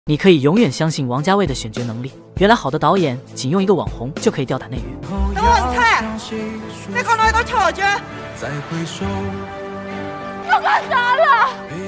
你可以永远相信王家卫的选角能力。原来好的导演仅用一个网红就可以吊打内娱。 等我一猜，你講到喺度嘈住，要幹啥了？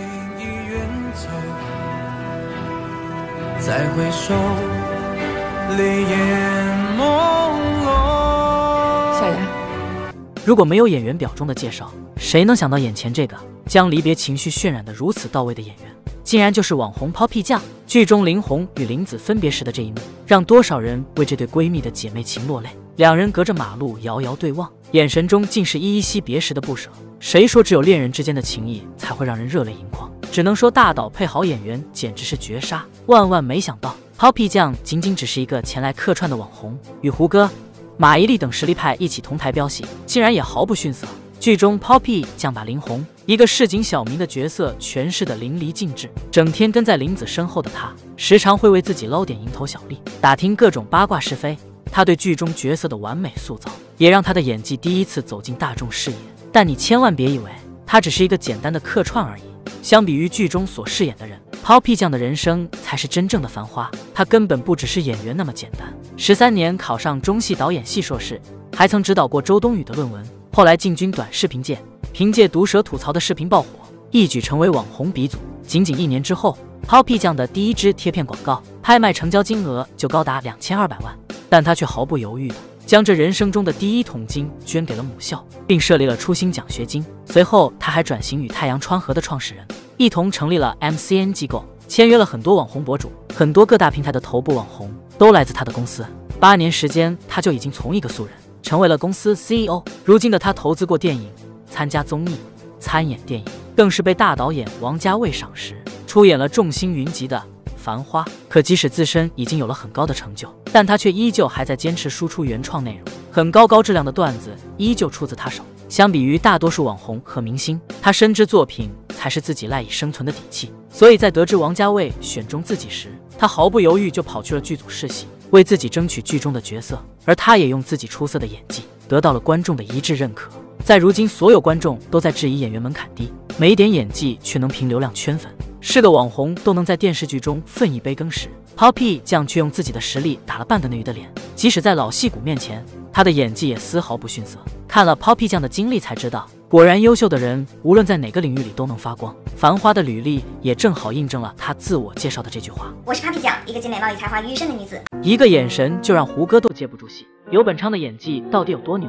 再回首，淚眼朦朧。小妍， 如果没有演员表中的介绍，谁能想到眼前这个将离别情绪渲染得如此到位的演员，竟然就是网红 Poppy 酱。剧中林红与林子分别时的这一幕，让多少人为这对闺蜜的姐妹情落泪。两人隔着马路遥遥对望，眼神中尽是依依惜别时的不舍。谁说只有恋人之间的情谊才会让人热泪盈眶？只能说大导配好演员简直是绝杀。万万没想到 Poppy 酱仅仅只是一个前来客串的网红，与胡歌、马伊琍等实力派一起同台飙戏，竟然也毫不逊色。剧中 Poppy 酱把林红一个市井小民的角色诠释得淋漓尽致，整天跟在林子身后的她，时常会为自己捞点蝇头小利，打听各种八卦是非。她对剧中角色的完美塑造，也让她的演技第一次走进大众视野。但你千万别以为她只是一个简单的客串而已，相比于剧中所饰演的人，Poppy 酱的人生才是真正的繁花。她根本不只是演员那么简单。13年考上中戏导演系硕士，还曾指导过周冬雨的论文。后来进军短视频界，凭借毒舌吐槽的视频爆火，一举成为网红鼻祖。仅仅1年之后 ，Poppy 酱的第一支贴片广告拍卖成交金额就高达2200万，但她却毫不犹豫地将这人生中的第1桶金捐给了母校，并设立了初心奖学金。随后，她还转型与太阳川河的创始人一同成立了 MCN 机构，签约了很多网红博主，很多各大平台的头部网红都来自她的公司。8年时间，她就已经从一个素人成为了公司 CEO。如今的他投资过电影，参加综艺，参演电影，更是被大导演王家卫赏识，出演了众星云集的《繁花》。可即使自身已经有了很高的成就，但他却依旧还在坚持输出原创内容，很高质量的段子依旧出自他手。相比于大多数网红和明星，他深知作品才是自己赖以生存的底气。所以在得知王家卫选中自己时，他毫不犹豫就跑去了剧组试戏，为自己争取剧中的角色。而他也用自己出色的演技得到了观众的一致认可。在如今所有观众都在质疑演员门槛低，没一点演技却能凭流量圈粉，是个网红都能在电视剧中分一杯羹时， Poppy 酱却用自己的实力打了半个内娱的脸。即使在老戏骨面前，他的演技也丝毫不逊色。看了 Poppy 酱的经历才知道，果然优秀的人无论在哪个领域里都能发光。繁花的履历也正好印证了他自我介绍的这句话： 我是 Poppy 酱，一个集美貌与才华于一身的女子。 一个眼神就让胡歌都接不住戏。游本昌的演技到底有多牛？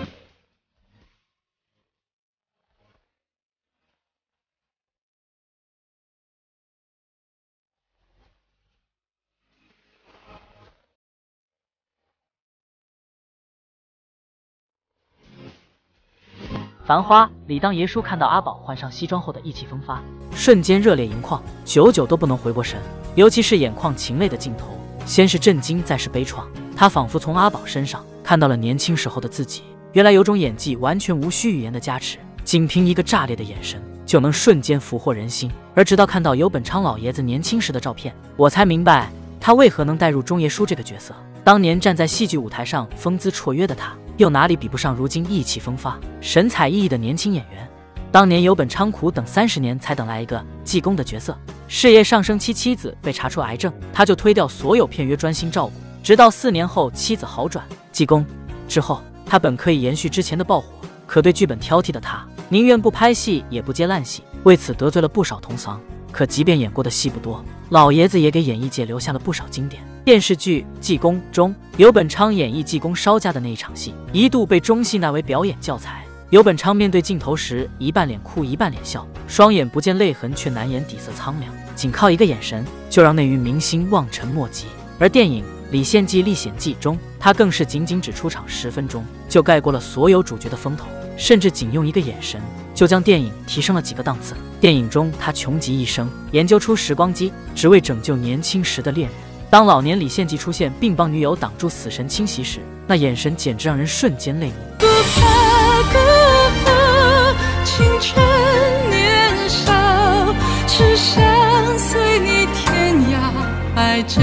繁花，李当爷叔看到阿宝换上西装后的意气风发，瞬间热烈盈眶，久久都不能回过神。尤其是眼眶噙泪的镜头，先是震惊，再是悲怆。他仿佛从阿宝身上看到了年轻时候的自己。原来有种演技完全无需语言的加持，仅凭一个炸裂的眼神就能瞬间俘获人心。而直到看到游本昌老爷子年轻时的照片，我才明白他为何能带入钟爷叔这个角色。当年站在戏剧舞台上风姿绰约的他，又哪里比不上如今意气风发、神采奕奕的年轻演员？当年游本昌苦等30年才等来一个济公的角色，事业上升期妻子被查出癌症，他就推掉所有片约专心照顾，直到4年后妻子好转，济公之后，他本可以延续之前的爆火，可对剧本挑剔的他，宁愿不拍戏也不接烂戏，为此得罪了不少同行。可即便演过的戏不多，老爷子也给演艺界留下了不少经典。电视剧《济公》中，游本昌演绎济公烧家的那一场戏，一度被中戏纳为表演教材。游本昌面对镜头时，一半脸哭一半脸笑，双眼不见泪痕，却难掩底色苍凉，仅靠一个眼神就让内娱明星望尘莫及。而电影《李献计历险记》中，他更是仅只出场10分钟，就盖过了所有主角的风头，甚至仅用一个眼神就将电影提升了几个档次。电影中，他穷极一生研究出时光机，只为拯救年轻时的恋人。当老年李献计出现并帮女友挡住死神侵袭时，那眼神简直让人瞬间泪目。 不怕辜负青春年少，只想随你天涯海角，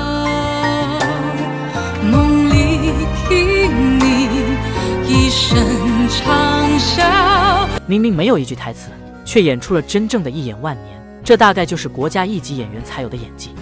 梦里听你一声长啸。 明明没有一句台词，却演出了真正的一眼万年，这大概就是国家一级演员才有的演技。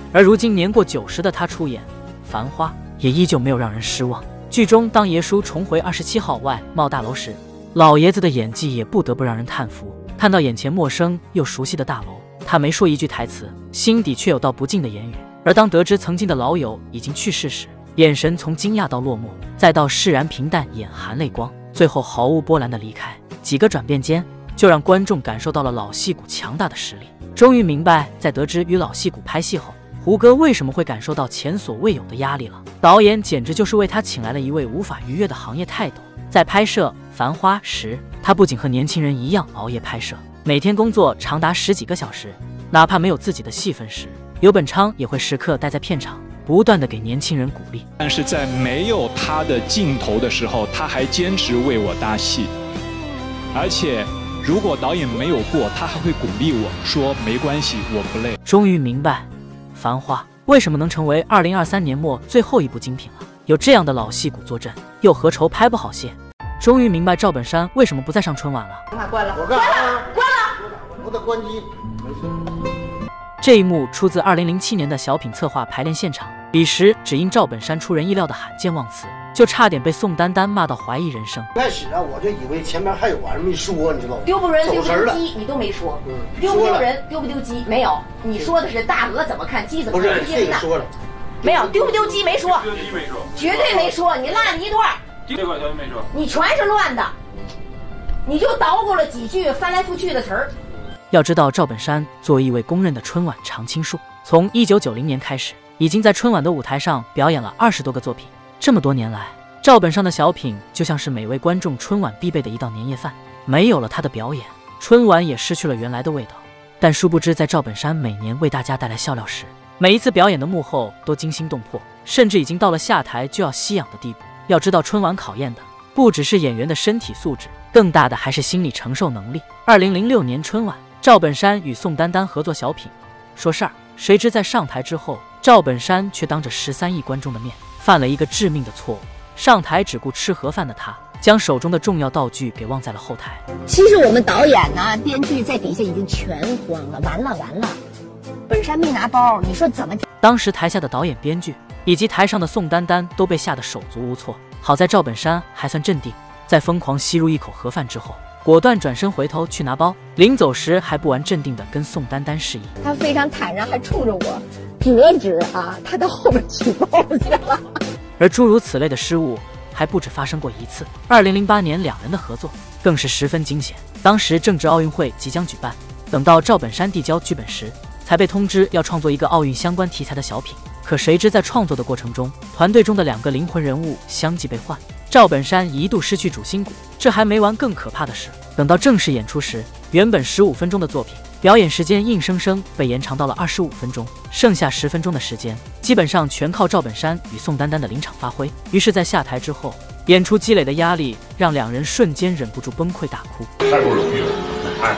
而如今年过90的他出演《繁花》，也依旧没有让人失望。剧中当爷叔重回27号外贸大楼时，老爷子的演技也不得不让人叹服。看到眼前陌生又熟悉的大楼，他没说一句台词，心底却有道不尽的言语。而当得知曾经的老友已经去世时，眼神从惊讶到落寞，再到释然平淡，眼含泪光，最后毫无波澜的离开。几个转变间，就让观众感受到了老戏骨强大的实力。终于明白，在得知与老戏骨拍戏后，胡歌为什么会感受到前所未有的压力了。导演简直就是为他请来了一位无法逾越的行业泰斗。在拍摄《繁花》时，他不仅和年轻人一样熬夜拍摄，每天工作长达10几个小时，哪怕没有自己的戏份时，刘本昌也会时刻待在片场，不断的给年轻人鼓励。 但是在没有他的镜头的时候，他还坚持为我搭戏，而且如果导演没有过，他还会鼓励我说没关系，我不累。 终于明白《繁花》为什么能成为2023年末最后一部精品了。有这样的老戏骨坐镇，又何愁拍不好戏？终于明白赵本山为什么不再上春晚了。 关了，我干啥？关了，我得关机。没事。 这一幕出自2007年的小品策划排练现场，彼时只因赵本山出人意料的罕见忘词，就差点被宋丹丹骂到怀疑人生。 开始啊，我就以为前面还有玩意儿没说，你知道吗？ 丢不人丢不丢鸡你都没说，丢不丢人丢不丢鸡没有，你说的是大鹅怎么看鸡怎么看。 不是这个说了， 没有丢不丢鸡没说， 丢鸡没说， 绝对没说，你落一段， 这块全没说， 你全是乱的，你就捣鼓了几句翻来覆去的词儿。 要知道，赵本山作为一位公认的春晚常青树，从1990年开始，已经在春晚的舞台上表演了20多个作品。这么多年来，赵本山的小品就像是每位观众春晚必备的一道年夜饭，没有了他的表演，春晚也失去了原来的味道。但殊不知，在赵本山每年为大家带来笑料时，每一次表演的幕后都惊心动魄，甚至已经到了下台就要吸氧的地步。要知道，春晚考验的不只是演员的身体素质，更大的还是心理承受能力。2006年春晚，赵本山与宋丹丹合作小品《说事儿》，谁知在上台之后，赵本山却当着13亿观众的面犯了一个致命的错误。上台只顾吃盒饭的他，将手中的重要道具给忘在了后台。 其实我们导演呢、编剧在底下已经全慌了，完了，本山没拿包，你说怎么？ 当时台下的导演、编剧以及台上的宋丹丹都被吓得手足无措。好在赵本山还算镇定，在疯狂吸入一口盒饭之后，果断转身回头去拿包，临走时还不完镇定地跟宋丹丹示意。 他非常坦然，还冲着我指啊，他到后面举包去了。 而诸如此类的失误还不止发生过一次。2008年两人的合作更是十分惊险。当时正值奥运会即将举办，等到赵本山递交剧本时，才被通知要创作一个奥运相关题材的小品。可谁知在创作的过程中，团队中的2个灵魂人物相继被换，赵本山一度失去主心骨。这还没完，更可怕的是，等到正式演出时，原本15分钟的作品，表演时间硬生生被延长到了25分钟，剩下10分钟的时间，基本上全靠赵本山与宋丹丹的临场发挥。于是，在下台之后，演出积累的压力让2人瞬间忍不住崩溃大哭。 太不容易了，哎。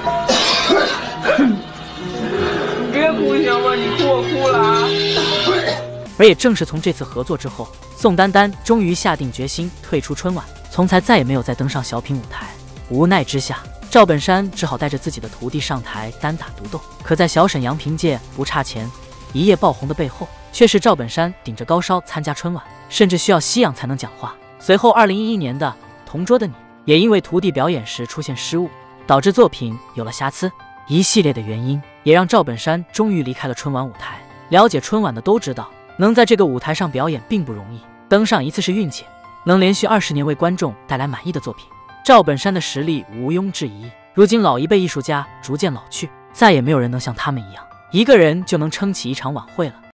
你别哭行吗？你哭我哭了啊！ 而也正是从这次合作之后，宋丹丹终于下定决心退出春晚，从此再也没有再登上小品舞台。无奈之下，赵本山只好带着自己的徒弟上台单打独斗。可在小沈阳凭借《不差钱》一夜爆红的背后，却是赵本山顶着高烧参加春晚，甚至需要吸氧才能讲话。随后2011年的《同桌的你》也因为徒弟表演时出现失误，导致作品有了瑕疵。一系列的原因也让赵本山终于离开了春晚舞台。了解春晚的都知道，能在这个舞台上表演并不容易，登上一次是运气，能连续20年为观众带来满意的作品，赵本山的实力毋庸置疑。如今老一辈艺术家逐渐老去，再也没有人能像他们一样，一个人就能撑起一场晚会了。